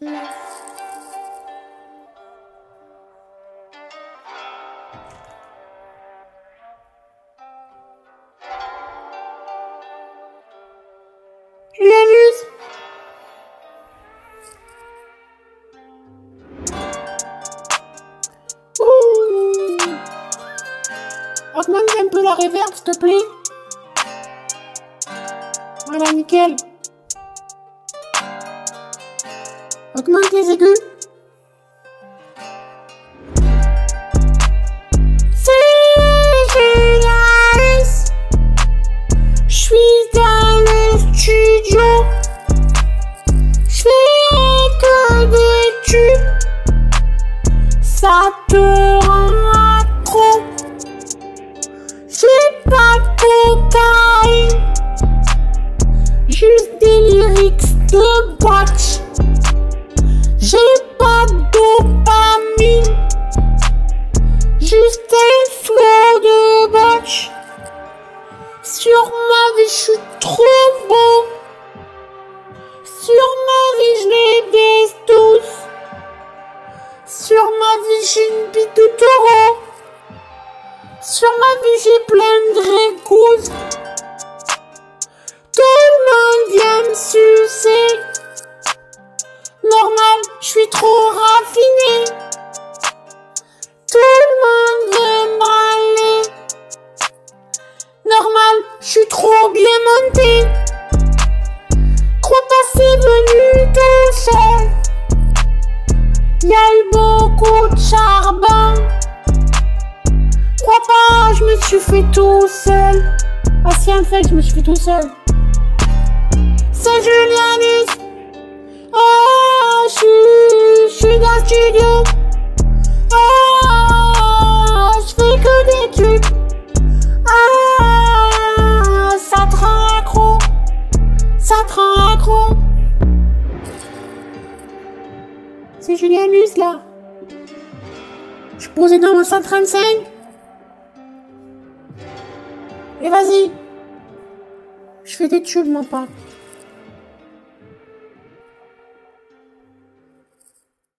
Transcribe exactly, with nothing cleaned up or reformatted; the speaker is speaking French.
Julianus! Ouh! Augmente un peu la reverb, s'il te plaît. Voilà, nickel. Augmente les aigus. C'est Julianus. Je suis dans le studio. Je fais que des tubes. Ça te rend accro. J'ai pas de cocaïne. Juste des lyrics de botch. J'ai pas de dopamine. Juste un flow de botch. Sur ma vie, je suis trop beau. Sur ma vie, je les baise tous. Sur ma vie, j'ai une bite de taureau. Sur ma vie, j'ai plein de régouses. Tout le monde vient me sucer. Normal, je suis trop raffiné. Tout le monde veut m'aller. Normal, je suis trop bien monté. Crois pas c'est venu tout seul. Y'a eu beaucoup de charbon. Crois pas, je me suis fait tout seul. Ah si, en fait, je me suis fait tout seul. C'est Julianus. Oh, je suis, je suis dans le studio. Oh, je fais que des tubes. Ah, ça te rend accro. Ça te rend accro. C'est Julianus là. Je suis posé dans mon cent trente-cinq. Et vas-y. Je fais des tubes, mon pote.